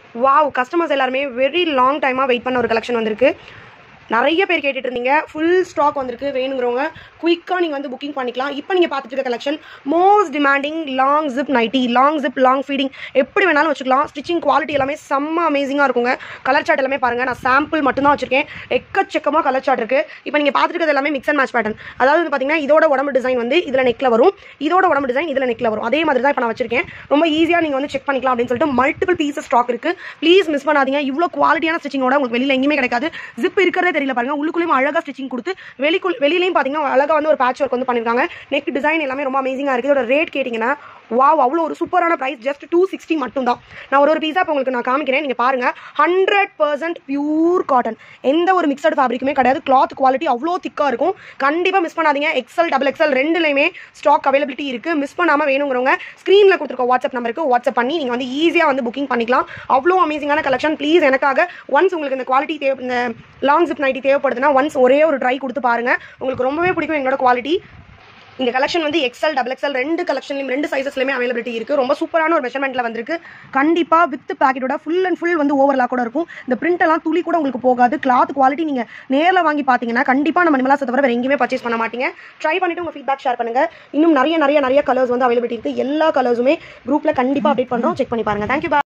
Wow, customers எல்லாருமே very long டைமாக wait பண்ண ஒரு கலெக்ஷன் வந்திருக்கு. நிறைய பேர் கேட்டுட்டு இருந்தீங்க. ஃபுல் ஸ்டாக் வந்திருக்கு. வேணுங்கிறவங்க குயிக்காக நீங்கள் வந்து புக்கிங் பண்ணிக்கலாம். இப்போ நீங்கள் பார்த்துட்டு இருக்க collection most demanding long zip nighty. Long zip, long feeding எப்படி வேணாலும் வச்சுக்கலாம். ஸ்டிச்சிங் குவாலிட்டி எல்லாமே செம்ம அமேசிங்காக இருக்குங்க. கலர் சார்ட் எல்லாமே பாருங்கள். நான் சாம்பிள் மட்டும்தான் வச்சிருக்கேன். எக்கச்சக்கமாக கலர் சார்ட் இருக்குது. இப்போ நீங்கள் பார்த்துட்டு இருக்கிறது எல்லாமே மிக்ஸ் அண்ட் மேட்ச் பேட்டர்ன். அதாவது வந்து பார்த்தீங்கன்னா இதோட உடம்பு டிசைன் வந்து இதில் நெக்கில் வரும், இதோட உடம்பு டிசைன் இதில் நெக்கில் வரும். அதே மாதிரி தான் இப்போ நான் வச்சிருக்கேன். ரொம்ப ஈஸியாக நீங்கள் வந்து செக் பண்ணிக்கலாம் அப்படின்னு சொல்லிட்டு மல்டிபிள் பீசஸ் ஸ்டாக் இருக்குது. ப்ளீஸ் மிஸ் பண்ணாதீங்க. இவ்வளோ குவாலிட்டியான ஸ்டிச்சிங்கோட உங்களுக்கு வெளியில் எங்கேயுமே கிடைக்காது. ஜிப் இருக்கிறதே தெரியல பாருங்க. உள்ளுக்குள்ளேயும் அழகாக ஸ்டிச்சிங் கொடுத்து வெளியிலையும் பார்த்தீங்கன்னா அழகாக வந்து ஒரு பேட்ச் ஒர்க் வந்து பண்ணியிருக்காங்க. நெக் டிசைன் எல்லாமே ரொம்ப அமேசிங்காக இருக்குது. இதோட ரேட் கேட்டிங்கன்னா வாவ், அவ்வளோ ஒரு சூப்பரான ப்ரைஸ். ஜஸ்ட் 260 மட்டும் தான். நான் ஒரு பீஸா இப்போ உங்களுக்கு நான் காமிக்கிறேன். நீங்கள் பாருங்கள். 100% பியூர் காட்டன். எந்த ஒரு மிக்சட் ஃபேப்ரிக்குமே கிடையாது. கிளாத் குவாலிட்டி அவ்வளோ திக்காக இருக்கும். கண்டிப்பாக மிஸ் பண்ணாதீங்க. எக்ஸல், டபுள் எக்ஸல் ரெண்டுலையுமே ஸ்டாக் அவைலபிலிட்டி இருக்குது. மிஸ் பண்ணாமல் வேணுங்கிறவங்க ஸ்க்ரீனில் கொடுத்துருக்க வாட்ஸ்அப் நம்பருக்கு வாட்ஸ்அப் பண்ணி நீங்கள் வந்து ஈஸியாக வந்து புக்கிங் பண்ணிக்கலாம். அவ்வளோ அமேசிங்கான கலெக்ஷன். ப்ளீஸ் எனக்காக ஒன்ஸ் உங்களுக்கு இந்த குவாலிட்டி இந்த லாங் ஜிப் நைட்டி தேவைப்படுதுன்னா ஒன்ஸ் ஒரே ஒரு ட்ரை கொடுத்து பாருங்கள். உங்களுக்கு ரொம்பவே பிடிக்கும் எங்களோட குவாலிட்டி. இந்த கலெக்ஷன் வந்து எக்ஸல், டபுள் எக்ஸல் ரெண்டு கலெக்ஷன்லையும் ரெண்டு சைஸஸ்லையுமே அவைலபிலிட்டி இருக்குது. ரொம்ப சூப்பரான ஒரு மெஷர்மெண்ட்டில் வந்திருக்கு. கண்டிப்பாக வித் பேக்கெட்டோட ஃபுல் அண்ட் ஃபுல் வந்து ஓவர்லாக் கூட இருக்கும். இந்த பிரிண்ட் எல்லாம் துளி கூட உங்களுக்கு போகாது. கிளாத் குவாலிட்டி நீங்கள் நேரில் வாங்கி பார்த்தீங்கன்னா கண்டிப்பாக நம்ம நிமலாஸை தவிர வேறு எங்கேயுமே பர்ச்சேஸ் பண்ண மாட்டீங்க. ட்ரை பண்ணிவிட்டு உங்கள் ஃபீட்பேக் ஷேர் பண்ணுங்கள். இன்னும் நிறைய கலர்ஸ் வந்து அவைலபிலிட்டி இருக்குது. எல்லா கலர்ஸுமே குரூப்பில் கண்டிப்பாக அப்டேட் பண்ணுறோம். செக் பண்ணி பாருங்கள். தேங்க்யூ.